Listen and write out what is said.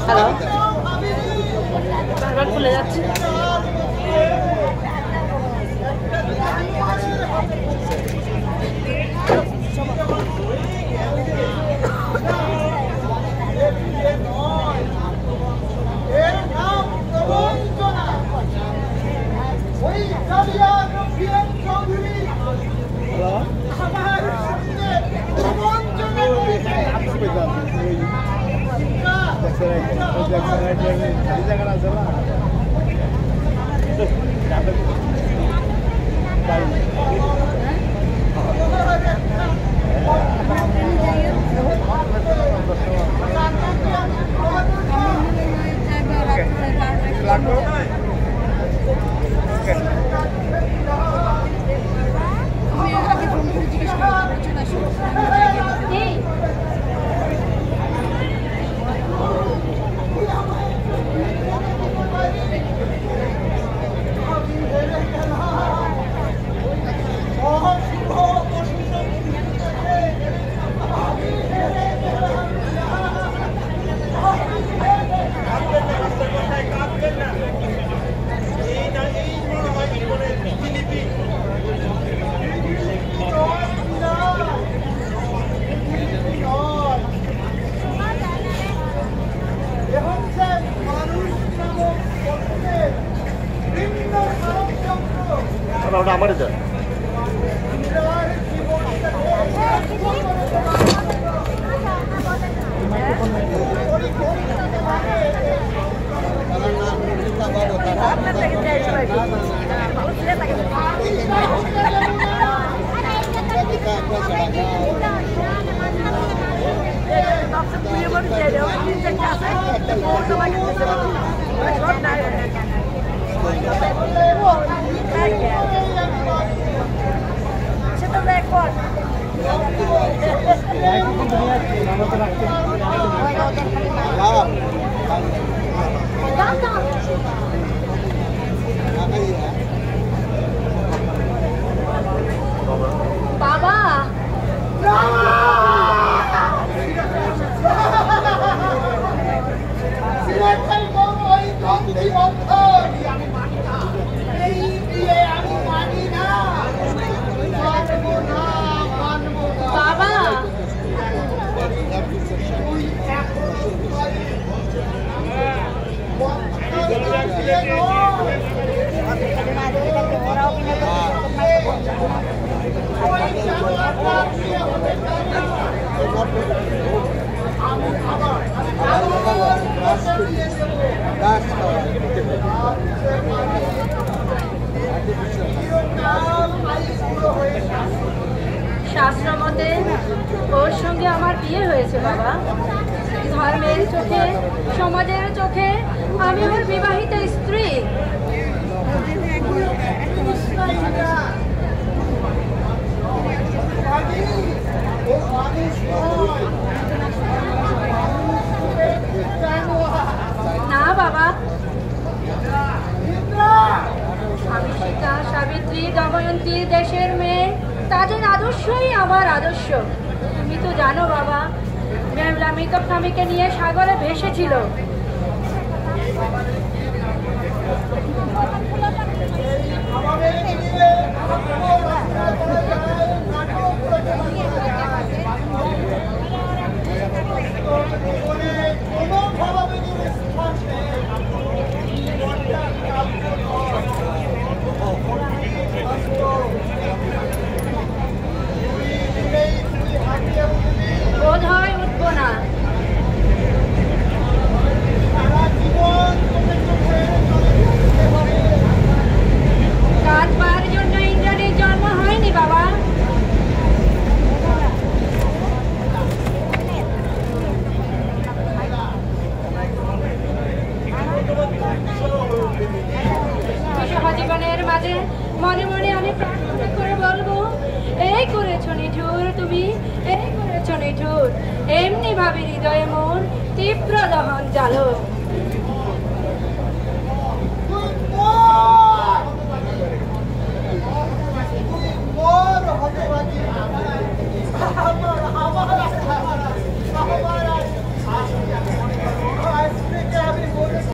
Hello, বারবার খুলে যাচ্ছে। ওটা আমারই দেয়। বাবা শাস্ত্র মতে ওর সঙ্গে আমার বিয়ে হয়েছে বাবা। ধর্মের চোখে, সমাজের চোখে আমি ওর বিবাহিত স্ত্রী। না বাবা, আমি সীতা, সাবিত্রী, দময়ন্তী দেশের মেয়ে, তাদের আদর্শই আমার আদর্শ। তুমি তো জানো বাবা, মেমলা মেকআপ স্বামীকে নিয়ে সাগরে ভেসেছিল। বোধ হয় উঠবো না। কাজ পাওয়ার জন্য ইন্দ্রাণীর জন্ম হয়নি বাবা। জীবনের মাঝে মনে মনে আমি প্রার্থনা করে বলবো, এই করেছো নিঠুর তুমি, এই করেছো নিঠুর। এমনি ভাবে হৃদয়ে মন তীব্র দহন জ্বালো।